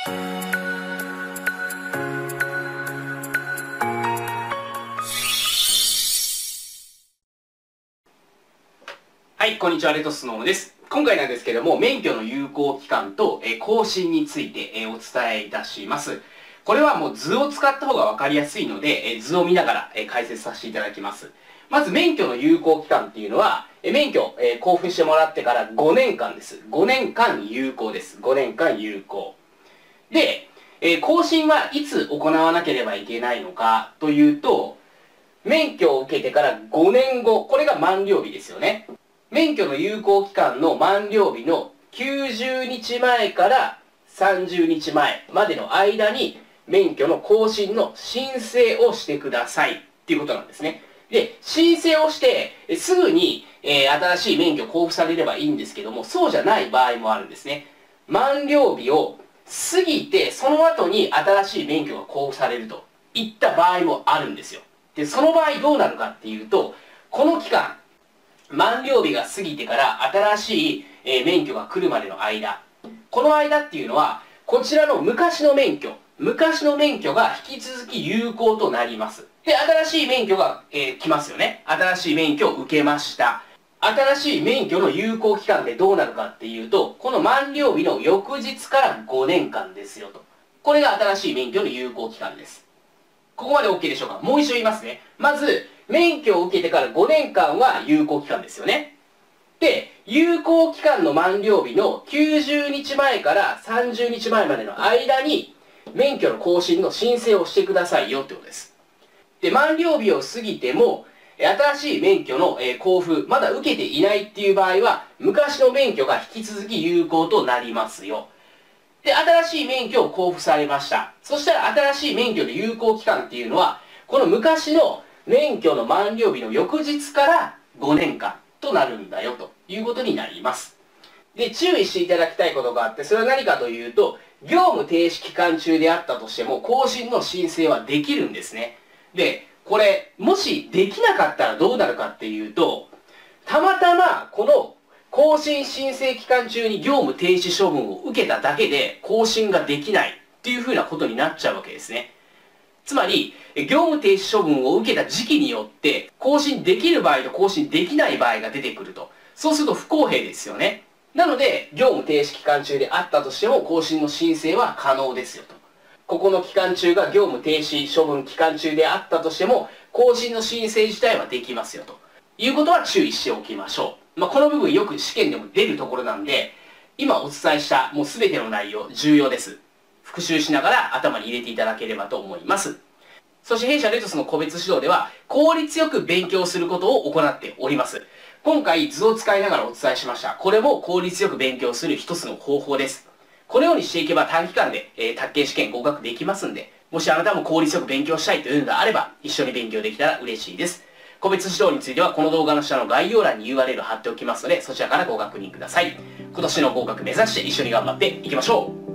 はい、こんにちは、レトスノームです。今回なんですけども、免許の有効期間と更新についてお伝えいたします。これはもう図を使った方がわかりやすいので、図を見ながら解説させていただきます。まず、免許の有効期間っていうのは、免許交付してもらってから5年間です。5年間有効です。5年間有効。で、更新はいつ行わなければいけないのかというと、免許を受けてから5年後、これが満了日ですよね。免許の有効期間の満了日の90日前から30日前までの間に免許の更新の申請をしてくださいっていうことなんですね。で、申請をしてすぐに、新しい免許交付されればいいんですけども、そうじゃない場合もあるんですね。満了日を過ぎてその後に新しい免許が交付されるといった場合もあるんですよ。で、その場合どうなるかっていうと、この期間、満了日が過ぎてから新しい免許が来るまでの間、この間っていうのはこちらの昔の免許が引き続き有効となります。で、新しい免許が、来ますよね。新しい免許を受けました。新しい免許の有効期間でどうなるかっていうと、この満了日の翌日から5年間ですよと。これが新しい免許の有効期間です。ここまで OK でしょうか。もう一度言いますね。まず、免許を受けてから5年間は有効期間ですよね。で、有効期間の満了日の90日前から30日前までの間に、免許の更新の申請をしてくださいよってことです。で、満了日を過ぎても、新しい免許の交付、まだ受けていないっていう場合は、昔の免許が引き続き有効となりますよ。で、新しい免許を交付されました。そしたら新しい免許の有効期間っていうのは、この昔の免許の満了日の翌日から5年間となるんだよということになります。で、注意していただきたいことがあって、それは何かというと、業務停止期間中であったとしても、更新の申請はできるんですね。で、これ、もしできなかったらどうなるかっていうと、たまたまこの更新申請期間中に業務停止処分を受けただけで更新ができないっていうふうなことになっちゃうわけですね。つまり、業務停止処分を受けた時期によって更新できる場合と更新できない場合が出てくると。そうすると不公平ですよね。なので、業務停止期間中であったとしても更新の申請は可能ですよと。ここの期間中が業務停止処分期間中であったとしても更新の申請自体はできますよということは注意しておきましょう。この部分よく試験でも出るところなんで、今お伝えしたもう全ての内容重要です。復習しながら頭に入れていただければと思います。そして弊社レトスの個別指導では効率よく勉強することを行っております。今回図を使いながらお伝えしました。これも効率よく勉強する一つの方法です。このようにしていけば短期間で宅建試験合格できますんで、もしあなたも効率よく勉強したいというのであれば一緒に勉強できたら嬉しいです。個別指導についてはこの動画の下の概要欄に URL 貼っておきますので、そちらからご確認ください。今年の合格目指して一緒に頑張っていきましょう。